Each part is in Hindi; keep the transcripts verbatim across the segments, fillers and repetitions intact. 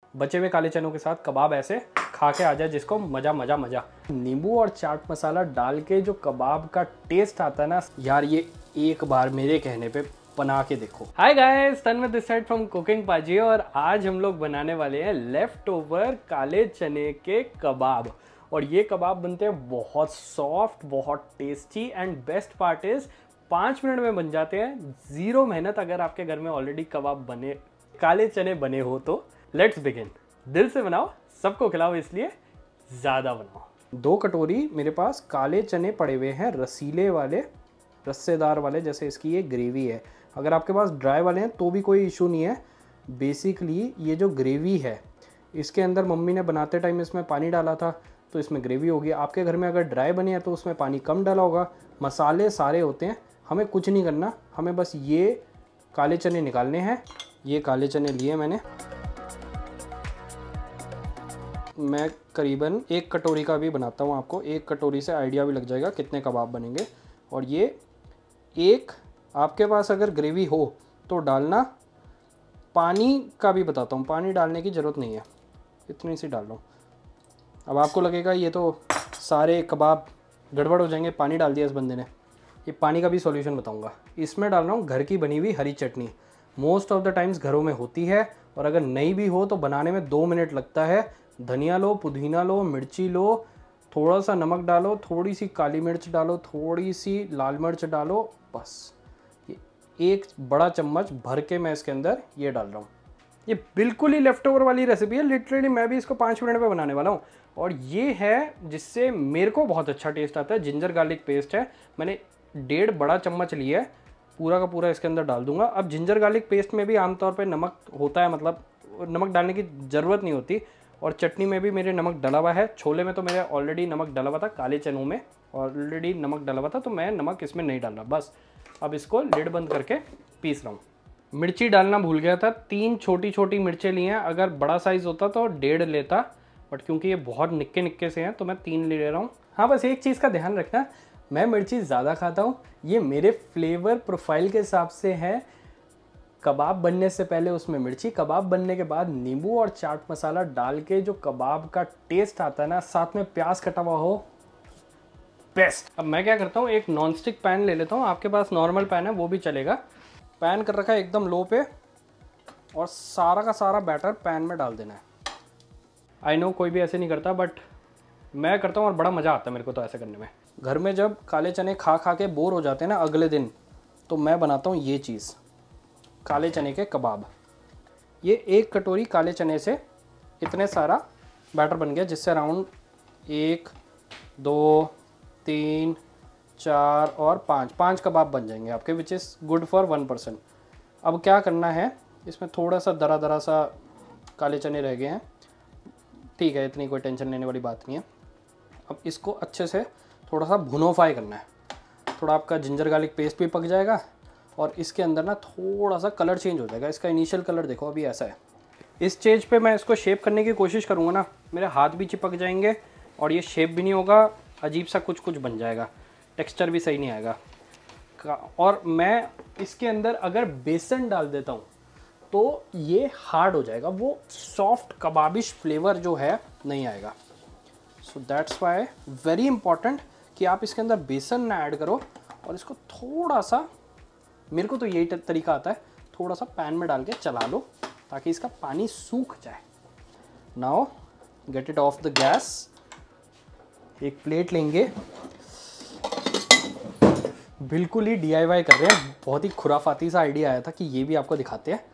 बचे हुए काले चनों के साथ कबाब ऐसे खा के आ जाए जिसको मजा मजा मजा। नींबू और चाट मसाला डाल के जो कबाब का टेस्ट आता है ना यार, ये एक बार मेरे कहने पे बना के देखो। Hi guys, Tanmay this side from cooking Paaji, और आज हम लोग बनाने वाले हैं लेफ्ट ओवर काले चने के कबाब। और ये कबाब बनते हैं बहुत सॉफ्ट, बहुत tasty, and best part is पाँच मिनट में बन जाते हैं, जीरो मेहनत। अगर आपके घर में ऑलरेडी कबाब बने, काले चने बने हो तो लेट्स बिगिन। दिल से बनाओ, सबको खिलाओ, इसलिए ज़्यादा बनाओ। दो कटोरी मेरे पास काले चने पड़े हुए हैं, रसीले वाले, रस्सेदार वाले, जैसे इसकी ये ग्रेवी है। अगर आपके पास ड्राई वाले हैं तो भी कोई इशू नहीं है। बेसिकली ये जो ग्रेवी है, इसके अंदर मम्मी ने बनाते टाइम इसमें पानी डाला था तो इसमें ग्रेवी होगी। आपके घर में अगर ड्राई बनी है तो उसमें पानी कम डाला होगा। मसाले सारे होते हैं, हमें कुछ नहीं करना, हमें बस ये काले चने निकालने हैं। ये काले चने लिए मैंने, मैं करीबन एक कटोरी का भी बनाता हूँ, आपको एक कटोरी से आइडिया भी लग जाएगा कितने कबाब बनेंगे। और ये एक, आपके पास अगर ग्रेवी हो तो डालना। पानी का भी बताता हूँ, पानी डालने की ज़रूरत नहीं है, इतनी सी डाल लो। अब आपको लगेगा ये तो सारे कबाब गड़बड़ हो जाएंगे, पानी डाल दिया इस बंदे ने। ये पानी का भी सॉल्यूशन बताऊँगा। इसमें डाल रहा हूँ घर की बनी हुई हरी चटनी। मोस्ट ऑफ द टाइम्स घरों में होती है, और अगर नहीं भी हो तो बनाने में दो मिनट लगता है। धनिया लो, पुदीना लो, मिर्ची लो, थोड़ा सा नमक डालो, थोड़ी सी काली मिर्च डालो, थोड़ी सी लाल मिर्च डालो, बस ये एक बड़ा चम्मच भर के मैं इसके अंदर ये डाल रहा हूँ। ये बिल्कुल ही लेफ्ट ओवर वाली रेसिपी है, लिटरली मैं भी इसको पाँच मिनट में बनाने वाला हूँ। और ये है जिससे मेरे को बहुत अच्छा टेस्ट आता है, जिंजर गार्लिक पेस्ट है। मैंने डेढ़ बड़ा चम्मच लिया है, पूरा का पूरा इसके अंदर डाल दूंगा। अब जिंजर गार्लिक पेस्ट में भी आमतौर पे नमक होता है, मतलब नमक डालने की ज़रूरत नहीं होती। और चटनी में भी मेरे नमक डला हुआ है, छोले में तो मेरे ऑलरेडी नमक डला हुआ था, काले चनों में ऑलरेडी नमक डला हुआ था, तो मैं नमक इसमें नहीं डाल रहा। बस अब इसको लिड बंद करके पीस रहा हूँ। मिर्ची डालना भूल गया था, तीन छोटी छोटी मिर्चें ली हैं। अगर बड़ा साइज़ होता तो डेढ़ लेता, बट क्योंकि ये बहुत निक्के निक्के से हैं तो मैं तीन ले रहा हूँ। हाँ, बस एक चीज़ का ध्यान रखना, मैं मिर्ची ज़्यादा खाता हूँ, ये मेरे फ्लेवर प्रोफाइल के हिसाब से है। कबाब बनने से पहले उसमें मिर्ची, कबाब बनने के बाद नींबू और चाट मसाला डाल के जो कबाब का टेस्ट आता है ना, साथ में प्याज कटा हुआ हो, बेस्ट। अब मैं क्या करता हूँ, एक नॉनस्टिक पैन ले लेता हूँ। आपके पास नॉर्मल पैन है वो भी चलेगा। पैन कर रखा है एकदम लो पे, और सारा का सारा बैटर पैन में डाल देना है। आई नो कोई भी ऐसे नहीं करता, बट मैं करता हूँ और बड़ा मज़ा आता है मेरे को तो ऐसे करने में। घर में जब काले चने खा खा के बोर हो जाते हैं ना अगले दिन, तो मैं बनाता हूँ ये चीज़, काले चने के कबाब। ये एक कटोरी काले चने से इतने सारा बैटर बन गया, जिससे अराउंड एक, दो, तीन, चार और पाँच पाँच कबाब बन जाएंगे आपके, which is good for one person. अब क्या करना है, इसमें थोड़ा सा दरा दरा सा काले चने रह गए हैं, ठीक है, इतनी कोई टेंशन लेने वाली बात नहीं है। अब इसको अच्छे से थोड़ा सा भुनो फ्राई करना है, थोड़ा आपका जिंजर गार्लिक पेस्ट भी पक जाएगा, और इसके अंदर ना थोड़ा सा कलर चेंज हो जाएगा। इसका इनिशियल कलर देखो अभी ऐसा है। इस स्टेज पे मैं इसको शेप करने की कोशिश करूँगा ना, मेरे हाथ भी चिपक जाएंगे और ये शेप भी नहीं होगा, अजीब सा कुछ कुछ बन जाएगा, टेक्सचर भी सही नहीं आएगा। और मैं इसके अंदर अगर बेसन डाल देता हूँ तो ये हार्ड हो जाएगा, वो सॉफ्ट कबाबिश फ्लेवर जो है नहीं आएगा। So that's why very important कि आप इसके अंदर बेसन ना ऐड करो, और इसको थोड़ा सा, मेरे को तो यही तरीका आता है, थोड़ा सा पैन में डाल के चला लो ताकि इसका पानी सूख जाए। Now get it off the gas. एक प्लेट लेंगे, बिल्कुल ही डी आई वाई कर रहे हैं, बहुत ही खुराफाती सा आइडिया आया था कि ये भी आपको दिखाते हैं।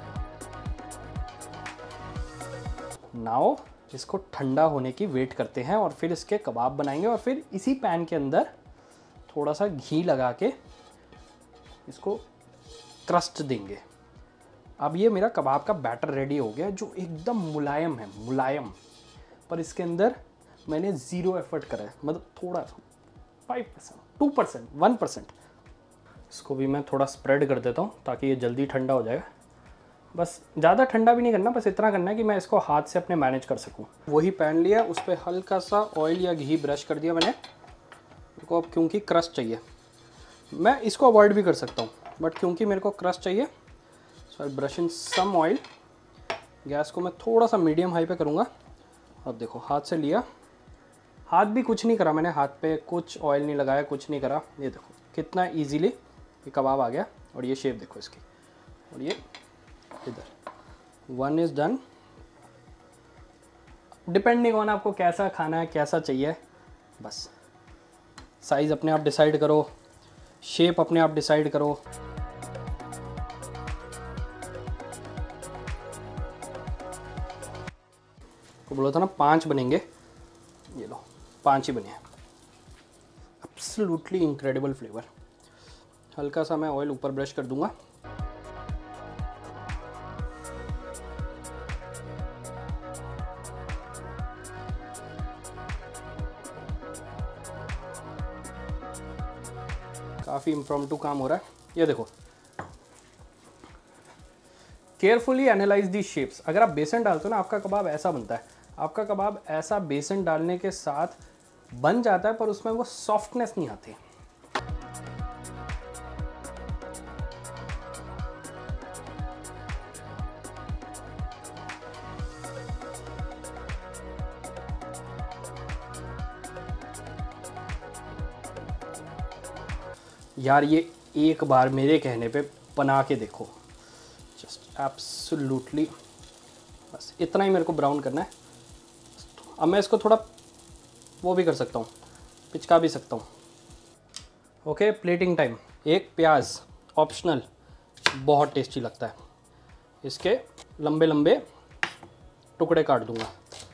नाउ इसको ठंडा होने की वेट करते हैं, और फिर इसके कबाब बनाएंगे। और फिर इसी पैन के अंदर थोड़ा सा घी लगा के इसको क्रस्ट देंगे। अब ये मेरा कबाब का बैटर रेडी हो गया, जो एकदम मुलायम है, मुलायम। पर इसके अंदर मैंने ज़ीरो एफर्ट करा है, मतलब थोड़ा five percent, two percent, one percent. इसको भी मैं थोड़ा स्प्रेड कर देता हूँ ताकि ये जल्दी ठंडा हो जाएगा। बस ज़्यादा ठंडा भी नहीं करना, बस इतना करना है कि मैं इसको हाथ से अपने मैनेज कर सकूँ। वही पैन लिया, उस पर हल्का सा ऑयल या घी ब्रश कर दिया मैंने। मेरे को अब क्योंकि क्रस्ट चाहिए, मैं इसको अवॉइड भी कर सकता हूँ, बट क्योंकि मेरे को क्रस्ट चाहिए, so I brush in some oil gas को मैं थोड़ा सा मीडियम हाई पे करूँगा। अब देखो हाथ से लिया, हाथ भी कुछ नहीं करा मैंने, हाथ पे कुछ ऑयल नहीं लगाया, कुछ नहीं करा। ये देखो कितना इजीली ये कबाब आ गया। और ये शेप देखो इसकी, और ये इधर। One is done. Depending on आपको कैसा खाना है, कैसा चाहिए, बस साइज़ अपने आप डिसाइड करो, शेप अपने आप डिसाइड करो। तो बोला था ना पांच बनेंगे, ये लो पांच ही बने हैं। Absolutely incredible flavour. हल्का सा मैं ऑयल ऊपर ब्रश कर दूंगा। काफ़ी इम्प्रॉम्प्टू काम हो रहा है। ये देखो, केयरफुली एनालाइज दी शेप्स। अगर आप बेसन डालते हो ना, आपका कबाब ऐसा बनता है। आपका कबाब ऐसा बेसन डालने के साथ बन जाता है, पर उसमें वो सॉफ्टनेस नहीं आती। यार ये एक बार मेरे कहने पे बना के देखो, जस्ट एब्सोल्युटली। बस इतना ही मेरे को ब्राउन करना है। अब मैं इसको थोड़ा वो भी कर सकता हूँ, पिचका भी सकता हूँ। Okay, plating time. एक प्याज ऑप्शनल, बहुत टेस्टी लगता है। इसके लंबे लंबे टुकड़े काट दूंगा।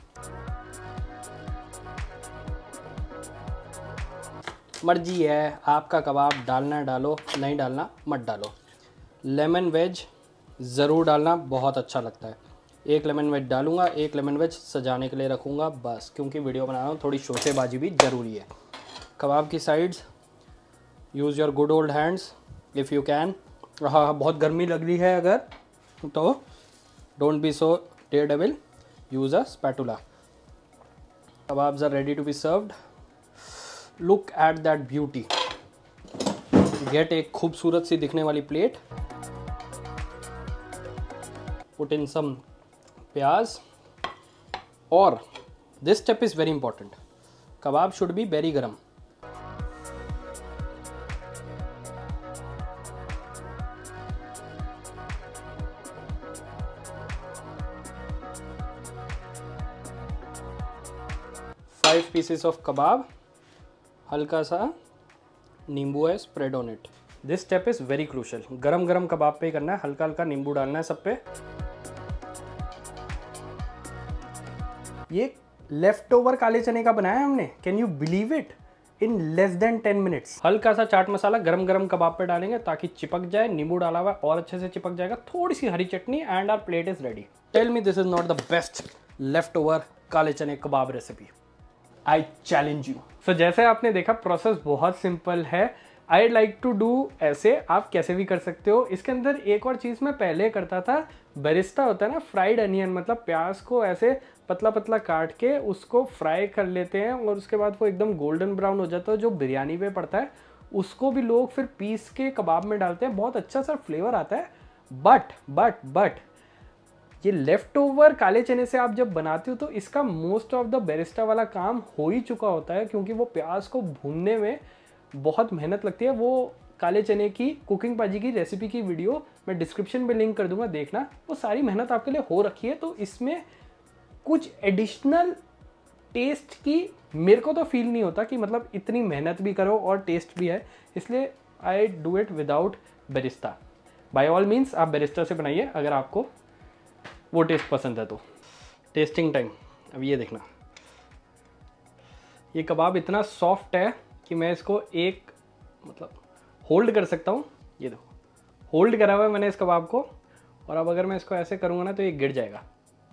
मर्जी है आपका, कबाब डालना है डालो, नहीं डालना मत डालो। लेमन वेज ज़रूर डालना, बहुत अच्छा लगता है। एक लेमन वेज डालूंगा, एक लेमन वेज सजाने के लिए रखूँगा बस, क्योंकि वीडियो बना रहा हूँ, थोड़ी शोसेबाजी भी ज़रूरी है। कबाब की sides, use your good old hands if you can. हाँ, बहुत गर्मी लग रही है अगर, तो don't be so daredevil, use a spatula. Kebabs are ready to be served. Look at that beauty. Get एक खूबसूरत सी दिखने वाली प्लेट, पुट इन सम प्याज, और this step is very important, kebab should be very गरम। फाइव पीसेस ऑफ कबाब, हल्का सा नींबू है spread on it. This step is very crucial. गरम गरम कबाब पे ही करना है, हल्का हल्का नींबू डालना है सब पे। ये लेफ्ट ओवर काले चने का बनाया है हमने, can you believe it, in less than ten minutes. हल्का सा चाट मसाला गरम गरम कबाब पे डालेंगे ताकि चिपक जाए, नींबू डाला हुआ और अच्छे से चिपक जाएगा। थोड़ी सी हरी चटनी and our plate is ready. Tell me this is not the best leftover काले चने kebab recipe. I challenge you. So जैसे आपने देखा, प्रोसेस बहुत सिंपल है। आई लाइक टू डू ऐसे, आप कैसे भी कर सकते हो। इसके अंदर एक और चीज़ मैं पहले करता था, बेरिस्ता होता है ना, फ्राइड अनियन, मतलब प्याज को ऐसे पतला पतला काट के उसको फ्राई कर लेते हैं और उसके बाद वो एकदम गोल्डन ब्राउन हो जाता है, जो बिरयानी पे पड़ता है। उसको भी लोग फिर पीस के कबाब में डालते हैं, बहुत अच्छा सा फ्लेवर आता है। बट बट बट ये लेफ्ट ओवर काले चने से आप जब बनाते हो तो इसका मोस्ट ऑफ द बेरिस्टा वाला काम हो ही चुका होता है, क्योंकि वो प्याज को भूनने में बहुत मेहनत लगती है। वो काले चने की कुकिंग पाजी की रेसिपी की वीडियो मैं डिस्क्रिप्शन में लिंक कर दूंगा, देखना। वो सारी मेहनत आपके लिए हो रखी है। तो इसमें कुछ एडिशनल टेस्ट की मेरे को तो फील नहीं होता कि मतलब इतनी मेहनत भी करो और टेस्ट भी है, इसलिए I do it without birista. By all means आप बेरिस्टा से बनाइए अगर आपको वो टेस्ट पसंद है तो। Tasting time. अब ये देखना, ये कबाब इतना सॉफ्ट है कि मैं इसको एक मतलब होल्ड कर सकता हूँ। ये देखो, होल्ड करा हुआ है मैंने इस कबाब को, और अब अगर मैं इसको ऐसे करूँगा ना तो ये गिर जाएगा।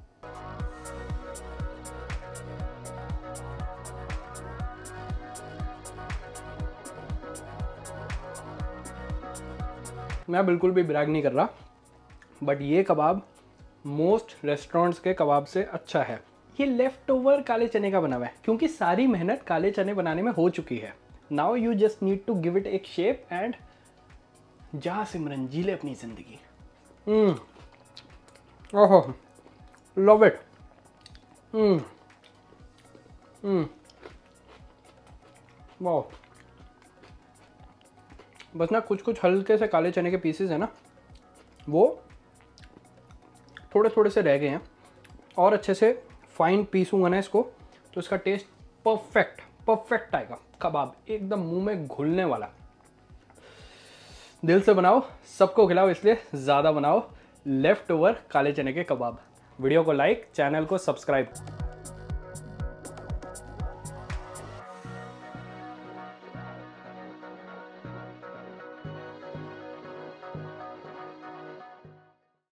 मैं बिल्कुल भी ब्रैग नहीं कर रहा, बट ये कबाब मोस्ट रेस्टोरेंट्स के कबाब से अच्छा है। ये लेफ्ट ओवर काले चने का बना हुआ है, क्योंकि सारी मेहनत काले चने बनाने में हो चुकी है। Now you just need to give it एक शेप एंड जा सिमरन जी ले अपनी जिंदगी। हम्म ओहो, लव इट। हम्म हम्म वाह। बस ना कुछ कुछ हल्के से काले चने के पीसेस है ना, वो थोड़े थोड़े से रह गए हैं, और अच्छे से फाइन पीसूंगा ना इसको तो इसका टेस्ट परफेक्ट परफेक्ट आएगा। कबाब एकदम मुंह में घुलने वाला। दिल से बनाओ, सबको खिलाओ, इसलिए ज़्यादा बनाओ लेफ्ट ओवर काले चने के कबाब। वीडियो को लाइक, चैनल को सब्सक्राइब।